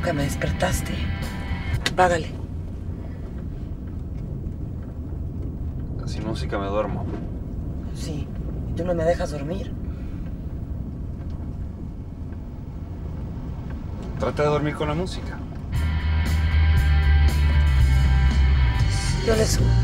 que me despertaste. Apágale. Sin música me duermo. Sí, y tú no me dejas dormir. Trata de dormir con la música. Yo le subo.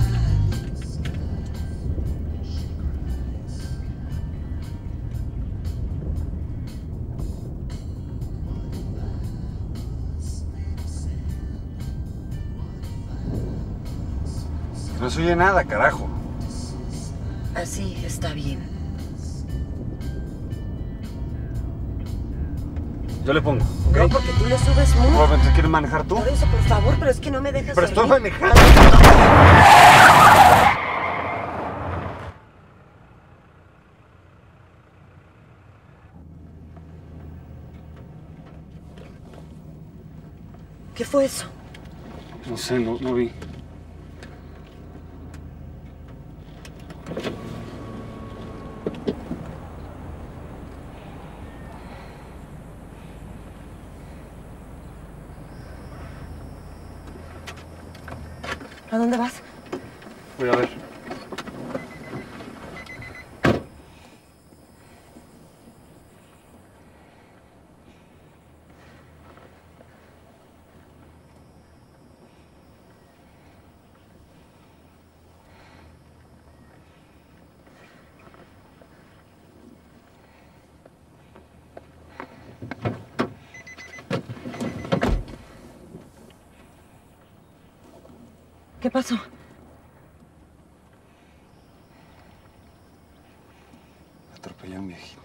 No se oye nada, carajo. Así está bien. Yo le pongo, ¿ok? No, porque tú le subes mucho. Robin, ¿te quieres manejar tú? Por eso, por favor, pero es que no me dejas Pero estoy dormir. manejando. ¿Qué fue eso? No sé, no vi. ¿A dónde vas? Voy a ver. ¿Qué pasó? Atropellé a un viejito.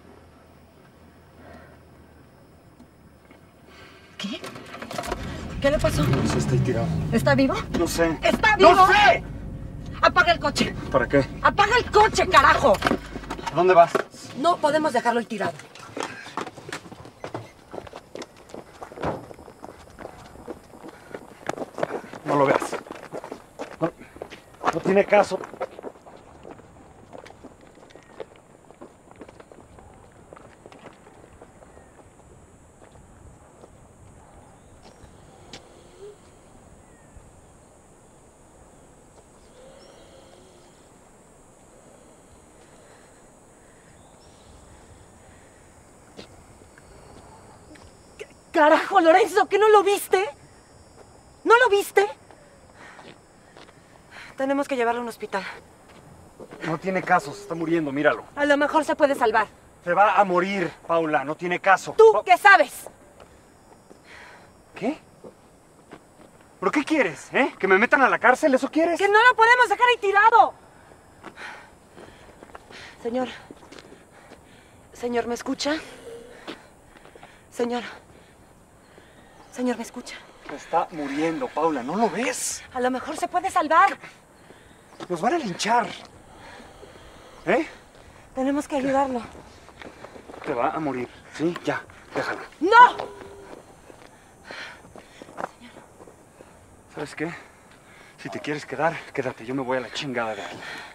¿Qué? ¿Qué le pasó? No sé, está ahí tirado. ¿Está vivo? No sé. ¡Está vivo! ¡No sé! ¡Apaga el coche! ¿Para qué? ¡Apaga el coche, carajo! ¿A dónde vas? No podemos dejarlo ahí tirado. No lo veas. No tiene caso. ¡Carajo, Lorenzo! ¿Que no lo viste? ¿No lo viste? Tenemos que llevarlo a un hospital. No tiene caso, se está muriendo, míralo. A lo mejor se puede salvar. Se va a morir, Paula, no tiene caso. ¿Tú qué sabes? ¿Qué? ¿Pero qué quieres, eh? ¿Que me metan a la cárcel? ¿Eso quieres? ¡Que no lo podemos dejar ahí tirado! Señor. Señor, ¿me escucha? Señor. Señor, ¿me escucha? Está muriendo, Paula, ¿no lo ves? A lo mejor se puede salvar. Nos van a linchar. ¿Eh? Tenemos que ayudarlo. Te va a morir. Sí, ya, déjalo. ¡No! ¿Sabes qué? Si te quieres quedar, quédate. Yo me voy a la chingada de ahí.